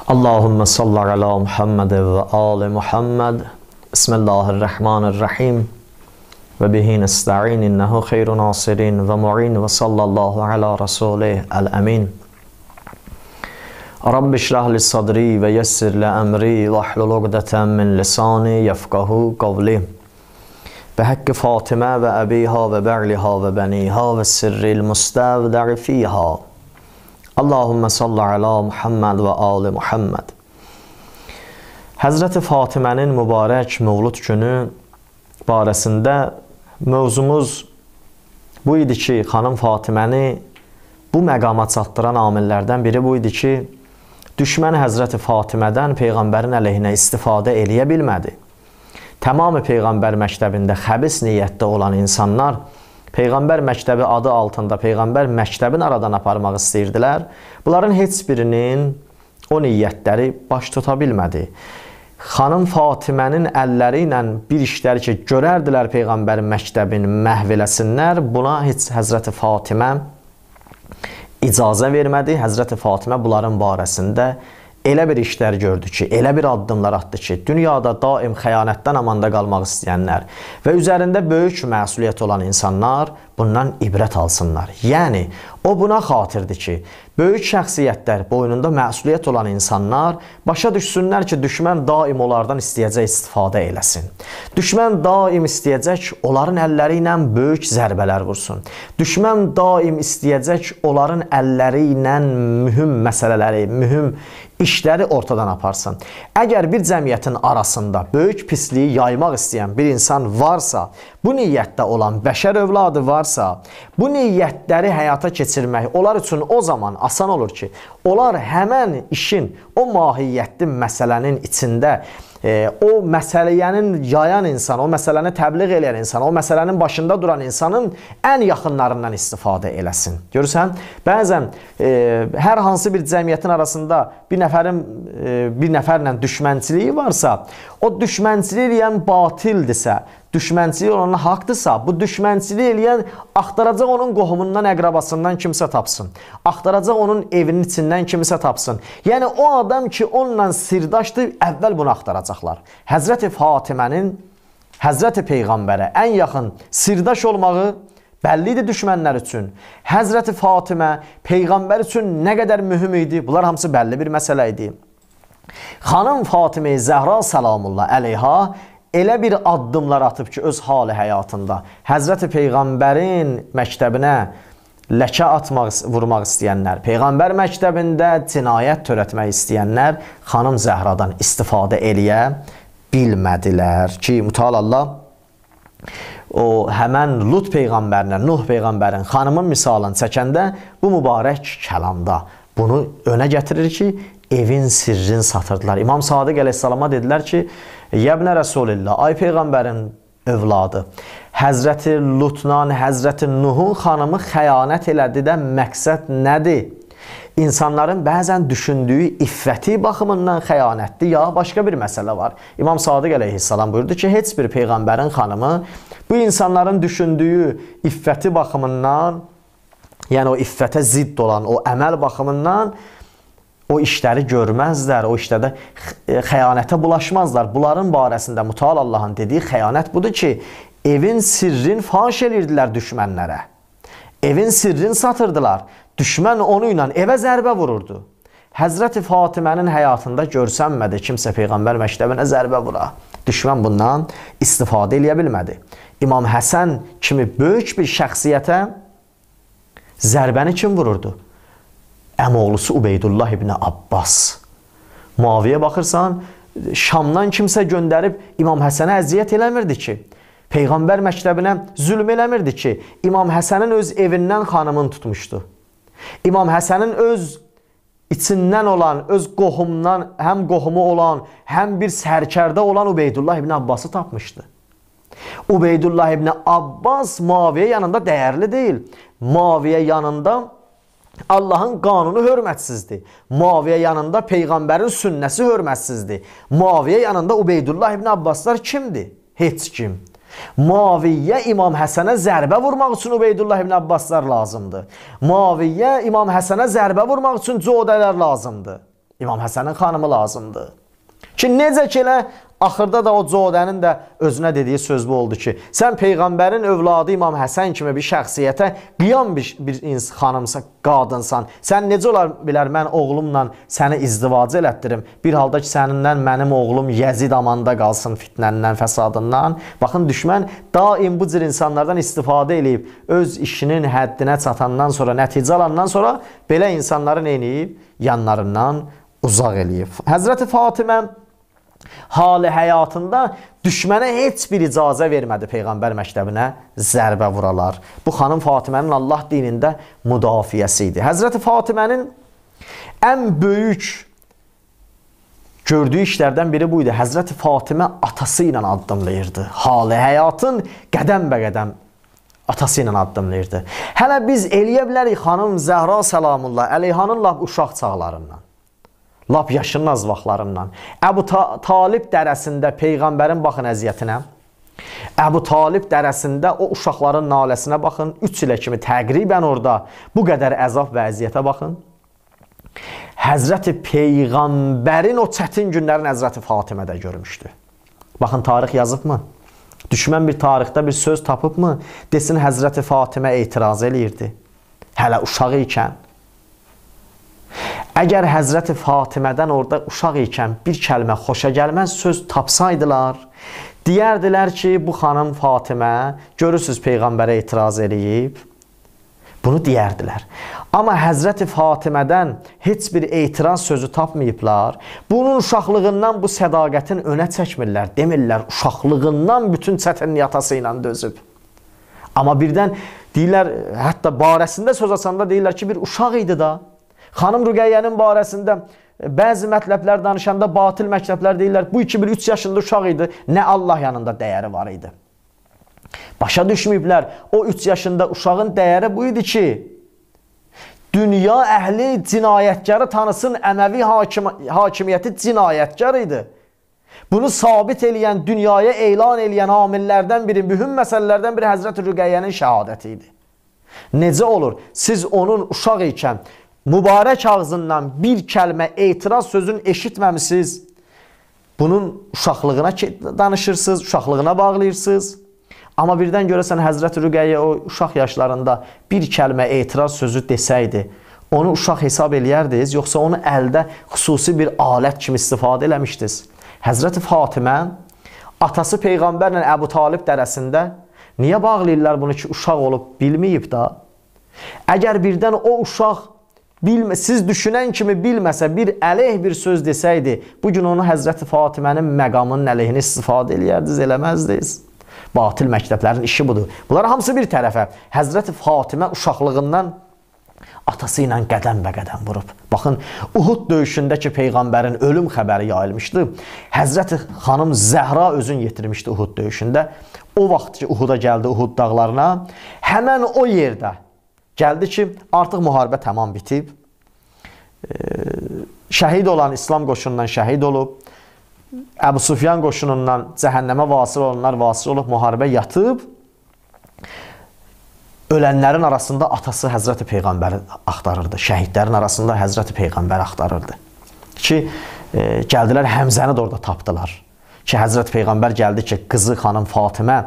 Allahümme salli ala Muhammed ve ali Muhammed. Bismillahirrahmanirrahim. Ve bihi nesta'in innehu khayru nasirin ve mu'in ve sallallahu ala rasulih el-amin. Rabbi şrah li sadri ve yessir li emri ve hlul ugdeten min lisani yefkahu kavli. Ve hakkı Fatıma ve abiha ve ba'liha ve beniha ve sirril mustavda'i fiha. Allahümme salli ala Muhammed ve ali Muhammed. Həzrəti Fatimənin mübarək Mövlud günü barəsində mövzumuz bu idi ki, xanım Fatiməni bu məqama çatdıran amillərdən biri bu idi ki, düşmən Həzrəti Fatimədən Peyğəmbərin əleyhinə istifadə eləyə bilmədi. Tamamı Peyğəmbər məktəbində xəbis niyyətdə olan insanlar Peyğəmbər məktəbi adı altında Peyğəmbər məktəbini aradan aparmaq istəyirdilər. Bunların heç birinin o niyyətləri baş tuta bilmədi. Xanım Fatimənin əlləri ilə bir işləri ki, görərdilər Peyğəmbərin məktəbini məhv eləsinlər, buna heç Həzrəti Fatimə icazə vermədi. Həzrəti Fatimə bunların barəsində elə bir işlər gördü ki, elə bir addımlar atdı ki, dünyada daim xəyanətdən amanda qalmaq istəyənlər və üzərində böyük məsuliyyət olan insanlar bundan ibrət alsınlar. Yəni, o buna xatirdir ki, böyük şəxsiyyətlər, boynunda məsuliyyət olan insanlar başa düşsünlər ki, düşmən daim onlardan istəyəcək istifadə eləsin. Düşmən daim istəyəcək onların əlləri ilə böyük zərbələr vursun. Düşmən daim istəyəcək onların əlləri ilə mühüm məsələləri, mühüm işləri ortadan aparsın. Əgər bir cəmiyyətin arasında böyük pisliyi yaymaq istəyən bir insan varsa, bu niyyətdə olan bəşər övladı varsa, bu niyyətləri həyata keçirmək onlar üçün o zaman asan olur ki, onlar həmən işin, o mahiyyətli məsələnin içində o məsələyənin yayan insan, o məsələni təbliğ edən insan, o məsələnin başında duran insanın ən yaxınlarından istifadə eləsin. Görürsən, bəzən hər hansı bir cəmiyyətin arasında bir nəfərlə düşmənçiliyi varsa, o düşmənçiliyi eləyən batildirsə, düşmənçiliyi olan haqdırsa, bu düşmənçiliyi eləyən axtaracaq onun qohumundan, əqrabasından kimsə tapsın. Axtaracaq onun evinin içindən kimsə tapsın. Yəni, o adam ki, onunla sirdaşdır, əvvəl bunu axtaracaqlar. Həzrəti Fatimənin Həzrəti Peyğəmbərə ən yaxın sirdaş olmağı bəllidir düşmənlər üçün. Həzrəti Fatimə Peyğəmbər üçün nə qədər mühüm idi, bunlar hamısı bəlli bir məsələ idi. Xanım Fatimə Zəhra salamullah əleyha elə bir addımlar atıb ki, öz hali həyatında Həzrəti Peyğəmbərin məktəbinə ləkə vurmaq istəyənlər, Peyğəmbər məktəbində cinayət törətmək istəyənlər xanım Zəhradan istifadə eləyə bilmədilər ki, mütəallallah o həmən Lut Peyğəmbərinə, Nuh Peyğəmbərin xanımın misalını çəkəndə bu mübarək kəlamda bunu önə gətirir ki, evin sirrini satırdılar. İmam Sadiq əleyhissalama dedilər ki, Yəbnə Rəsulillah, ay Peyğəmbərin övladı, Həzrəti Lutnan, Həzrəti Nuhun xanımı xəyanət elədi də məqsəd nədir? İnsanların bəzən düşündüyü iffəti baxımından xəyanətdir, ya başqa bir məsələ var. İmam Sadiq əleyhissalam buyurdu ki, heç bir Peyğəmbərin xanımı bu insanların düşündüyü iffəti baxımından, yəni o iffətə zidd olan o əməl baxımından o işləri görməzlər, o işlərdə xəyanətə bulaşmazlar. Bunların barəsində Mütəal Allahın dediyi xəyanət budur ki, evin sirrini faş edirdilər düşmənlərə. Evin sirrini satırdılar. Düşmən onu ilə evə zərbə vururdu. Həzrəti Fatimənin həyatında görsənmədi kimsə Peyğəmbər məktəbinə zərbə vura. Düşmən bundan istifadə eləyə bilmədi. İmam Həsən kimi böyük bir şəxsiyyətə zərbəni kim vururdu? Əmoğlusu Ubeydullah ibn Abbas. Muaviyə baxırsan, Şamdan kimsə göndərib İmam Həsənə əziyyət eləmirdi ki, Peyğəmbər məktəbinə zülm eləmirdi ki, İmam Həsənin öz evindən xanımını tutmuşdu. İmam Həsənin öz içindən olan, öz qohumundan, həm qohumu olan, həm bir sərkərdə olan Ubeydullah ibn Abbası tapmışdı. Ubeydullah ibn Abbas Muaviyə yanında dəyərli deyil. Muaviyə yanında Allahın qanunu hörmətsizdir. Muaviyə yanında Peyğəmbərin sünnəsi hörmətsizdir. Muaviyə yanında Ubeydullah ibn Abbaslar kimdir? Heç kim. Muaviyyə İmam Həsənə zərbə vurmaq üçün Ubeydullah ibn Abbaslar lazımdır. Muaviyyə İmam Həsənə zərbə vurmaq üçün Codələr lazımdır. İmam Həsənin xanımı lazımdır. Ki necə ki elə axırda da o Codənin də özünə dediyi söz bu oldu ki, sən Peyğəmbərin övladı İmam Həsən kimi bir şəxsiyyətə qiyam bir xanımsa, qadınsan, sən necə olar bilər mən oğlumla səni izdivac elətdirim, bir halda ki sənindən mənim oğlum Yəzid amanda qalsın fitnəndən, fəsadından. Baxın, düşmən daim bu cür insanlardan istifadə eləyib, öz işinin həddinə çatandan sonra, nəticə alandan sonra belə insanları neyniyib? Yanlarından uzaq eləyib. Həzrəti Fatimə hali həyatında düşmənə heç bir icazə vermədi Peyğəmbər məktəbinə zərbə vuralar. Bu xanım Fatimənin Allah dinində müdafiəsi idi. Həzrəti Fatimənin ən böyük gördüyü işlərdən biri bu idi. Həzrəti Fatimə atası ilə addımlayırdı. Hali həyatın qədəm bə qədəm atası ilə addımlayırdı. Hələ biz eləyə bilərik xanım Zəhra Səlamullah əleyhanın lap uşaq çağlarından, lap yaşının az vaxtlarından. Əbu Talib dərəsində Peyğəmbərin baxın əziyyətinə. Əbu Talib dərəsində o uşaqların naləsinə baxın. 3 ilə kimi təqribən orada bu qədər əzab və əziyyətə baxın. Həzrəti Peyğəmbərin o çətin günlərin Həzrəti Fatimə də görmüşdü. Baxın, tarix yazıbmı? Düşmən bir tarixdə bir söz tapıbmı? Desin Həzrəti Fatimə etiraz eləyirdi. Hələ uşaq ikən. Əgər Həzrəti Fatimədən orada uşaq ikən bir kəlmə xoşa gəlməz söz tapsaydılar, deyərdilər ki, bu xanım Fatimə, görürsünüz Peyğəmbərə etiraz eləyib, bunu deyərdilər. Amma Həzrəti Fatimədən heç bir etiraz sözü tapmayıblar, bunun uşaqlığından bu sədaqətin önə çəkmirlər, demirlər, uşaqlığından bütün çətinliyi atası ilə dözüb. Amma birdən deyirlər, hətta barəsində söz açanda deyirlər ki, bir uşaq idi da. Xanım Rüqəyyənin barəsində bəzi mətləblər danışanda batil məktəblər deyirlər, bu 2-3 yaşında uşaq idi, nə Allah yanında dəyəri var idi. Başa düşməyiblər, o 3 yaşında uşağın dəyəri bu idi ki, dünya əhli cinayətkarı tanısın, Əməvi hakimiyyəti cinayətkar idi. Bunu sabit eləyən, dünyaya elan eləyən amillərdən biri, mühüm məsələlərdən biri Həzrəti Rüqəyyənin şəhadəti idi. Necə olur? Siz onun uşaq ikən mübarək ağzından bir kəlmə etiraz sözün eşitməmisiniz. Bunun uşaqlığına danışırsınız, uşaqlığına bağlayırsınız. Amma birdən görəsən Həzrəti Rüqəyyə o uşaq yaşlarında bir kəlmə etiraz sözü desəydi, onu uşaq hesab eləyərdiniz, yoxsa onu əldə xüsusi bir alət kimi istifadə eləmişdiniz. Həzrəti Fatimə atası Peyğəmbərlə Əbu Talib dərəsində niyə bağlayırlar bunu ki, uşaq olub bilməyib da? Əgər birdən o uşaq siz düşünən kimi bilməsə, bir əleyh bir söz desəydi, bugün onu Həzrəti Fatimənin məqamının əleyhinə istifadə eləyərdiniz, eləməzdiniz. Batil məktəblərin işi budur. Bunlar hamısı bir tərəfə. Həzrəti Fatimə uşaqlığından atası ilə qədəm bə qədəm vurub. Baxın, Uhud döyüşündə ki, Peyğəmbərin ölüm xəbəri yayılmışdı. Həzrəti xanım Zəhra özün yetirmişdi Uhud döyüşündə. O vaxt ki, Uhuda gəldi, Uhud dağlarına, həmən o yerdə gəldi ki, artıq müharibə tamam bitib. Şəhid olan İslam qoşunundan şəhid olub. Əbu Sufyan qoşunundan cəhənnəmə vasıl olanlar vasıl olub, müharibə yatıb. Ölənlərin arasında atası Həzrəti Peyğəmbəri axtarırdı. Şəhidlərin arasında Həzrəti Peyğəmbəri axtarırdı. Ki, gəldilər Həmzəni də orada tapdılar. Ki, Həzrəti Peyğəmbər gəldi ki, qızı xanım Fatimə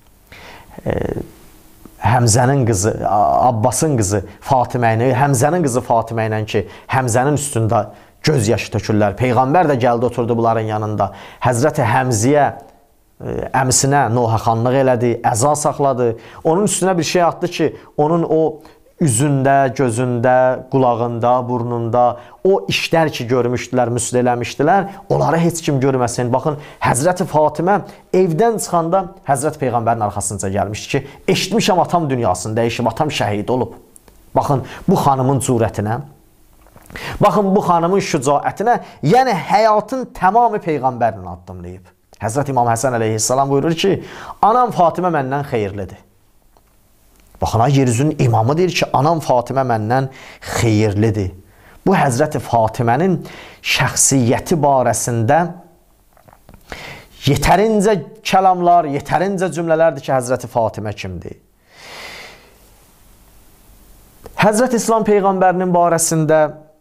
Həmzənin qızı, Abbasın qızı Fatimə ilə, Həmzənin qızı Fatimə ilə ki, Həmzənin üstündə göz yaşı tökürlər. Peyğəmbər də gəldi, oturdu bunların yanında. Həzrəti Həmziyə əmisinə nohəxanlıq elədi, əza saxladı. Onun üstünə bir şey atdı ki, onun o üzündə, gözündə, qulağında, burnunda o işlər ki görmüşdülər, müsl eləmişdilər, onları heç kim görməsin. Baxın, Həzrəti Fatimə evdən çıxanda Həzrəti Peyğəmbərin arxasınca gəlmişdi ki, eşitmişəm atam dünyasını dəyişib, atam şəhid olub. Baxın, bu xanımın cürətinə, baxın, bu xanımın şücaətinə, yəni həyatın tamamı Peyğəmbərlə addımlayıb. Həzrəti İmam Həsən əleyhissalam buyurur ki, anam Fatimə məndən xeyirlidir. Baxın, yeryüzünün imamı deyir ki, anam Fatimə məndən xeyirlidir. Bu Həzrəti Fatimənin şəxsiyyəti barəsində yetərincə kəlamlar, yetərincə cümlələrdir ki, Həzrəti Fatimə kimdir? Həzrəti İslam Peyğəmbərinin barəsində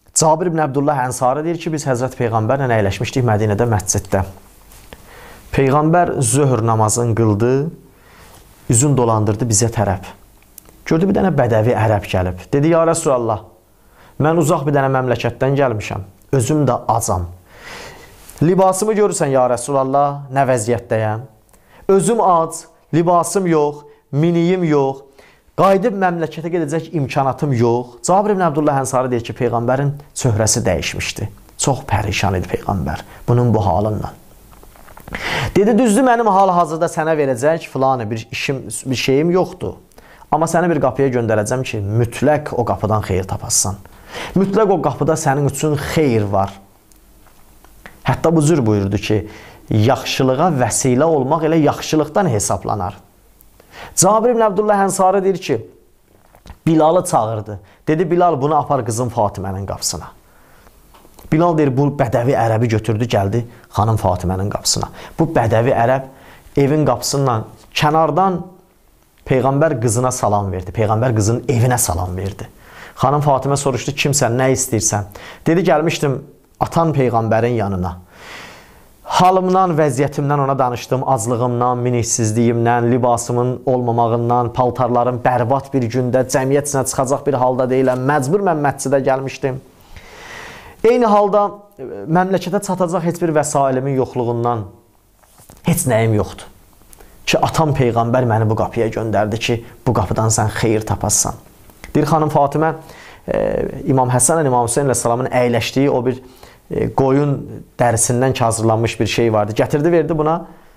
Cabir ibn Abdullah Ənsari deyir ki, biz Həzrət Peyğəmbərlə əyləşmişdik Mədinədə məsciddə. Peyğəmbər zöhr namazını qıldı, üzün dolandırdı bizə tərəf. Gördü bir dənə bədəvi ərəb gəlib. Dedi, ya Rəsulallah, mən uzaq bir dənə məmləkətdən gəlmişəm, özüm də acam. Libasımı görürsən, ya Rəsulallah, nə vəziyyətdəyəm? Özüm ac, libasım yox, miniyim yox, qayıdıb məmləkətə gedəcək imkanatım yox. Cabir ibn Abdullah Ənsari deyir ki, Peyğəmbərin çöhrəsi dəyişmişdi. Çox pərişan idi Peyğəmbər bunun bu halından. Dedi, düzdür, mənim hal-hazırda sənə verəcək filanı bir şeyim yoxdur. Amma səni bir qapıya göndərəcəm ki, mütləq o qapıdan xeyir tapasan. Mütləq o qapıda sənin üçün xeyir var. Hətta bu cür buyurdu ki, yaxşılığa vəsilə olmaq elə yaxşılıqdan hesablanar. Cabir ibn Abdullah Ənsari deyir ki, Bilalı çağırdı. Dedi, Bilal, bunu apar qızım Fatimənin qapısına. Bilal deyir, bu bədəvi ərəbi götürdü, gəldi xanım Fatimənin qapısına. Bu bədəvi ərəb evin qapısından, kənardan Peyğəmbər qızına salam verdi. Peyğəmbər qızının evinə salam verdi. Xanım Fatimə soruşdu, kimsən, nə istəyirsən? Dedi, gəlmişdim atan Peyğəmbərin yanına. Halımdan, vəziyyətimdən ona danışdım, aclığımdan, miniksizliyimdən, libasımın olmamağından, paltarlarım bərbad bir gündə, cəmiyyət içinə çıxacaq bir halda deyiləm, məcbur mən məscidə gəlmişdim. Eyni halda məmləkətə çatacaq heç bir vəsailimin yoxluğundan heç nəyim yoxdur. Ki, atam Peyğəmbər məni bu qapıya göndərdi ki, bu qapıdan sən xeyir tapasan. Deyir xanım Fatimə, İmam Həsən, İmam Hüseyin əleyhissalamın əyləşdiyi o bir qoyun dərisindən hazırlanmış bir şey vardı. Gətirdi, verdi buna.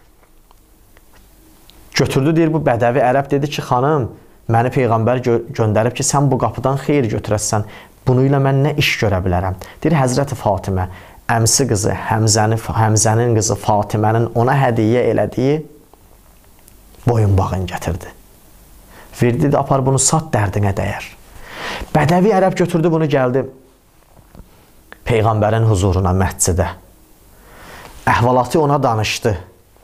Götürdü, deyir, bu bədəvi ərəb dedi ki, xanım, məni Peyğəmbər göndərib ki, sən bu qapıdan xeyir götürəsən. Bunu ilə mən nə iş görə bilərəm? Deyir, Həzrəti Fatimə, əmsi qızı, Həmzənin qızı Fatimənin ona hədiyyə elədiyi boyunbağını gətirdi. Verdi, dedi, apar bunu sat, dərdinə dəyər. Bədəvi ərəb götürdü, bunu gəldi Peyğəmbərin huzuruna, məscidə. Əhvalatı ona danışdı.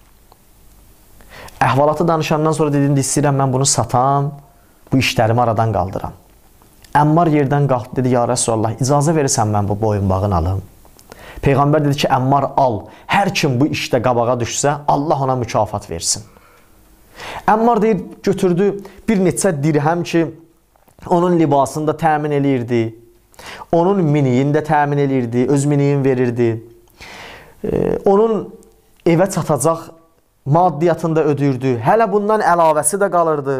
Əhvalatı danışandan sonra dedim, istəyirəm mən bunu satam, bu işlərimi aradan qaldıram. Əmmar yerdən qalxdı, dedi, ya Rəsulallah, icazə verirsən mən bu boyunbağını alım. Peyğəmbər dedi ki, Əmmar al, hər kim bu işdə qabağa düşsə, Allah ona mükafat versin. Əmmar deyir, götürdü bir neçə dirhəm ki, onun libasını da təmin eləyirdi. Onun miniyini də təmin eləyirdi, öz miniyini verirdi. Onun evə çatacaq maddiyyatını da ödürdü. Hələ bundan əlavəsi də qalırdı.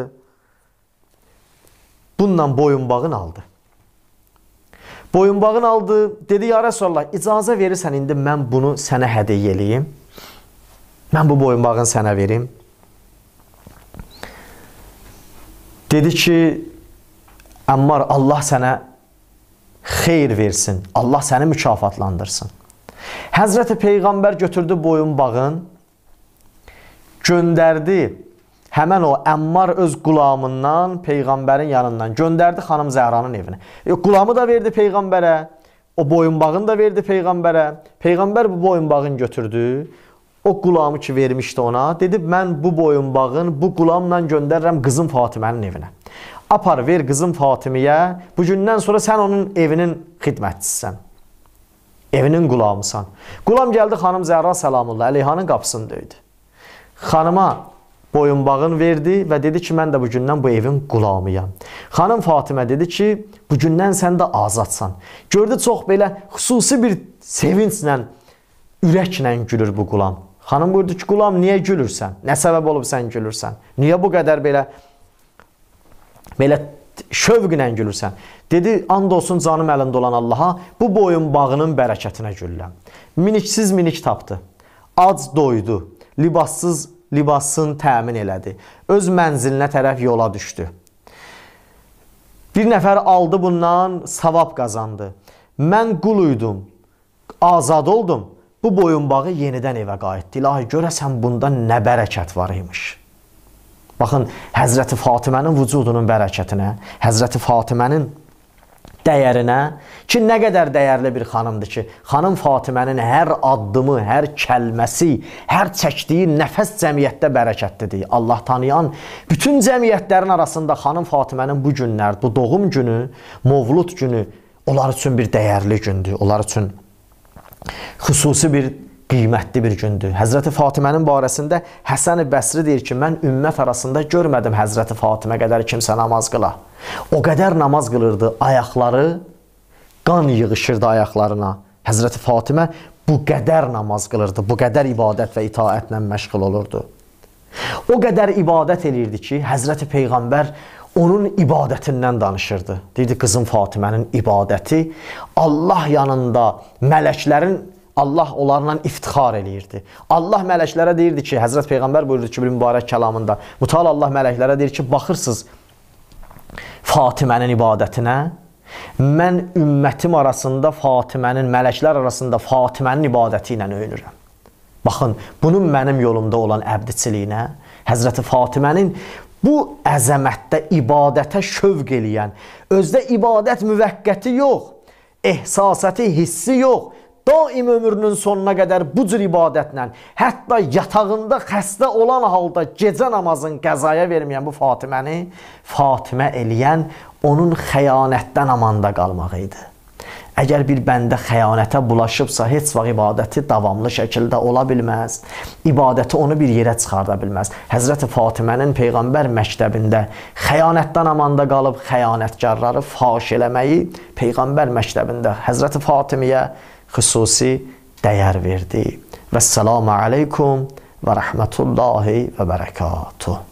Bununla boyunbağını aldı. Boyunbağını aldı, dedi, ya Rəsulallah, icazə verirsən, indi mən bunu sənə hədiyyə eləyim. Mən bu boyunbağını sənə verim. Dedi ki, Əmmar, Allah sənə xeyir versin, Allah səni mükafatlandırsın. Həzrəti Peyğəmbər götürdü boyunbağın, göndərdi, həmən o Əmmar öz qulamından, Peyğəmbərin yanından göndərdi xanım Zəhranın evinə. Qulamı da verdi Peyğəmbərə, o boyunbağını da verdi Peyğəmbərə. Peyğəmbər bu boyunbağını götürdü, o qulamı ki vermişdi ona, dedi, mən bu boyunbağın bu qulamla göndərirəm qızım Fatimənin evinə. Apar, ver qızım Fatimiyə, bu gündən sonra sən onun evinin xidmətçisisən. Evinin qulamısan. Qulam gəldi xanım Zəhra Səlamullah əleyhanın qapısını döydü. Xanıma boyunbağını verdi və dedi ki, mən də bu gündən bu evin qulamıyam. Xanım Fatimə dedi ki, bu gündən sən də azadsan. Gördü, çox belə xüsusi bir sevinclə, ürəklə gülür bu qulam. Xanım buyurdu ki, qulam, niyə gülürsən? Nə səbəb olub sən gülürsən? Niyə bu qədər belə şövqlə gülürsən? Dedi, and olsun canım əlində olan Allaha, bu boyunbağının bərəkətinə gülürəm. Miniksiz minik tapdı. Ac doydu. Libassız libasını təmin elədi. Öz mənzilinə tərəf yola düşdü. Bir nəfər aldı bundan, savab qazandı. Mən qul uydum, azad oldum. Bu boyunbağı yenidən evə qayıtdı. İlahi, görəsən bunda nə bərəkət var imiş. Baxın, Həzrəti Fatimənin vücudunun bərəkətinə, Həzrəti Fatimənin dəyərinə ki, nə qədər dəyərli bir xanımdır ki, xanım Fatimənin hər addımı, hər kəlməsi, hər çəkdiyi nəfəs cəmiyyətdə bərəkətlidir. Allah tanıyan bütün cəmiyyətlərin arasında xanım Fatimənin bu günlər, bu doğum günü, Mövlud günü onlar üçün bir dəyərli gündür, onlar üçün xüsusi bir qiymətli bir gündür. Həzrəti Fatimənin barəsində Həsən-i Bəsri deyir ki, mən ümmət arasında görmədim Həzrəti Fatimə qədər kimsə namaz qıla. O qədər namaz qılırdı, ayaqları qan yığışırdı ayaqlarına. Həzrəti Fatimə bu qədər namaz qılırdı, bu qədər ibadət və itaətlə məşğul olurdu. O qədər ibadət eləyirdi ki, Həzrəti Peyğəmbər onun ibadətindən danışırdı. Deyirdi, qızım Fatimənin ibadəti Allah yanında mələklərin, Allah onlarla iftixar eləyirdi. Allah mələklərə deyirdi ki, Həzrət Peyğəmbər buyurdu ki, bir mübarək kəlamında, Mütəala Allah mələklərə deyir ki, baxırsınız Fatimənin ibadətinə, mən ümmətim arasında Fatimənin, mələklər arasında Fatimənin ibadəti ilə öyünürəm. Baxın, bunun mənim yolumda olan əbdiçiliyinə, Həzrəti Fatimənin bu əzəmətdə ibadətə şövq eləyən, özdə ibadət müvəqqəti yox, ehsasəti, hissi yox, daim ömrünün sonuna qədər bu cür ibadətlə, hətta yatağında xəstə olan halda gecə namazın qəzaya verməyən bu Fatiməni, Fatimə eləyən onun xəyanətdən amanda qalmağı idi. Əgər bir bəndə xəyanətə bulaşıbsa, heç vaxt ibadəti davamlı şəkildə ola bilməz. İbadəti onu bir yerə çıxarda bilməz. Həzrəti Fatimənin Peyğəmbər məktəbində xəyanətdən amanda qalıb, xəyanətkarları faş eləməyi Peyğəmbər məktəbində Həzrəti Fatimiyə xüsusi dəyər verdi. Vəssalamu aleykum və rəhmətullahi və bərəkatuhu.